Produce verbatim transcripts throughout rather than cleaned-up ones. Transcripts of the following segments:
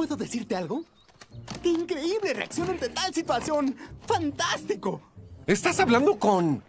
¿Puedo decirte algo? ¡Qué increíble reacción ante tal situación! ¡Fantástico! ¿Estás hablando con...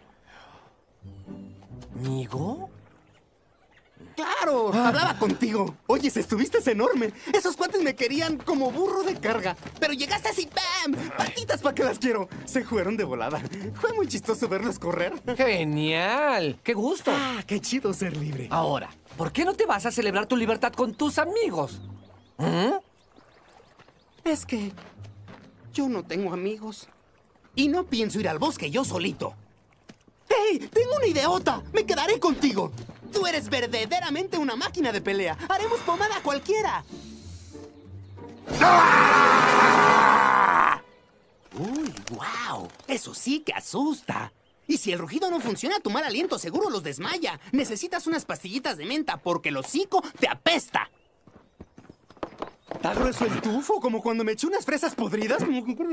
¿Migo? ¡Claro! Hablaba contigo. Oyes, estuviste enorme. Esos cuates me querían como burro de carga. Pero llegaste así, ¡pam! ¡Patitas para que las quiero! Se fueron de volada. Fue muy chistoso verlos correr. ¡Genial! ¡Qué gusto! ¡Ah, qué chido ser libre! Ahora, ¿por qué no te vas a celebrar tu libertad con tus amigos? ¿Mm? Es que yo no tengo amigos. Y no pienso ir al bosque yo solito. ¡Hey! ¡Tengo una ideota! ¡Me quedaré contigo! Tú eres verdaderamente una máquina de pelea. Haremos pomada a cualquiera. ¡Ah! ¡Uy, wow! Eso sí que asusta. Y si el rugido no funciona, tu mal aliento seguro los desmaya. Necesitas unas pastillitas de menta porque el hocico te apesta. ¿Está grueso el tufo? ¿Como cuando me eché unas fresas podridas?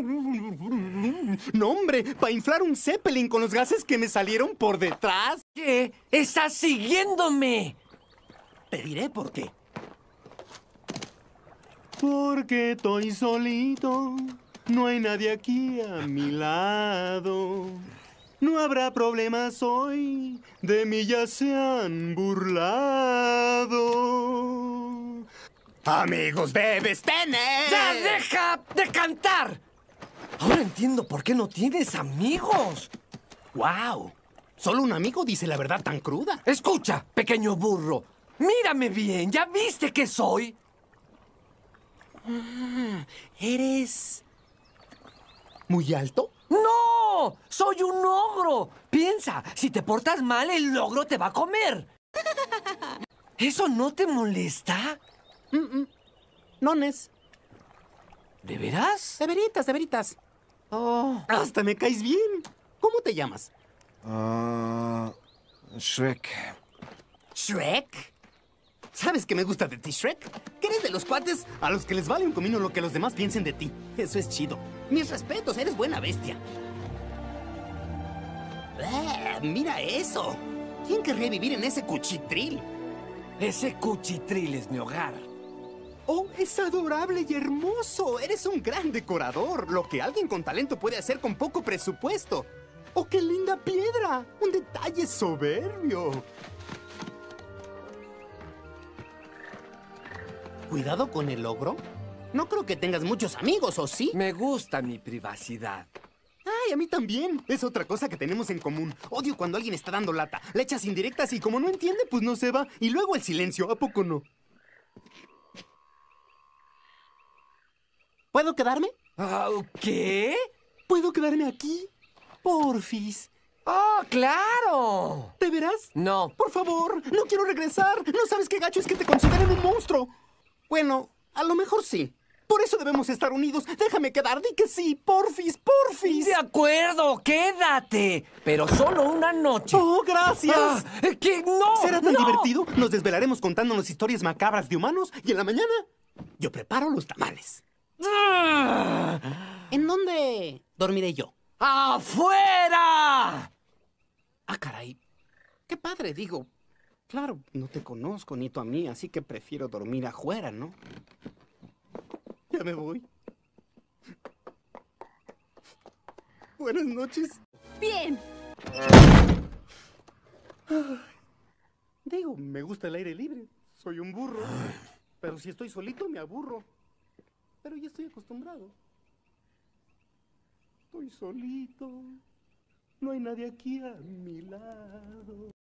No, hombre, para inflar un Zeppelin con los gases que me salieron por detrás. ¿Qué? ¡Estás siguiéndome! Te diré por qué. Porque estoy solito. No hay nadie aquí a mi lado. No habrá problemas hoy. De mí ya se han burlado. Amigos debes tener. ¡Ya deja de cantar! Ahora entiendo por qué no tienes amigos. ¡Wow! Solo un amigo dice la verdad tan cruda. Escucha, pequeño burro. Mírame bien, ¿ya viste qué soy? Ah, ¿eres muy alto? ¡No! ¡Soy un ogro! Piensa, si te portas mal, el ogro te va a comer. ¿Eso no te molesta? Mm -mm. Nones. ¿De veras? De veritas, de veritas. Oh. Hasta me caes bien. ¿Cómo te llamas? Uh, Shrek. ¿Shrek? ¿Sabes qué me gusta de ti, Shrek? Que eres de los cuates a los que les vale un comino lo que los demás piensen de ti. Eso es chido. Mis respetos, eres buena bestia. ¡Ah, mira eso! ¿Quién querría vivir en ese cuchitril? Ese cuchitril es mi hogar. ¡Oh, es adorable y hermoso! Eres un gran decorador. Lo que alguien con talento puede hacer con poco presupuesto. ¡Oh, qué linda piedra! ¡Un detalle soberbio! ¿Cuidado con el ogro? No creo que tengas muchos amigos, ¿o sí? Me gusta mi privacidad. ¡Ay, a mí también! Es otra cosa que tenemos en común. Odio cuando alguien está dando lata. Le echas indirectas y como no entiende, pues no se va. Y luego el silencio, ¿a poco no? ¿Puedo quedarme? Uh, ¿Qué? ¿Puedo quedarme aquí? Porfis. ¡Oh, claro! ¿Te verás? No. Por favor, no quiero regresar. No sabes qué gacho es que te consideren un monstruo. Bueno, a lo mejor sí. Por eso debemos estar unidos. Déjame quedar, di que sí. Porfis, porfis. De acuerdo, quédate. Pero solo una noche. Oh, gracias. Ah, ¡que no! ¿Será tan no! divertido? Nos desvelaremos contándonos historias macabras de humanos y en la mañana yo preparo los tamales. Ah. ¿En dónde dormiré yo? ¡Afuera! Ah, caray. Qué padre, digo. Claro, no te conozco ni tú a mí, así que prefiero dormir afuera, ¿no? Ya me voy. Buenas noches. Bien. Ay, digo, me gusta el aire libre. Soy un burro. Pero si estoy solito, me aburro. Pero ya estoy acostumbrado. Estoy solito. No hay nadie aquí a mi lado.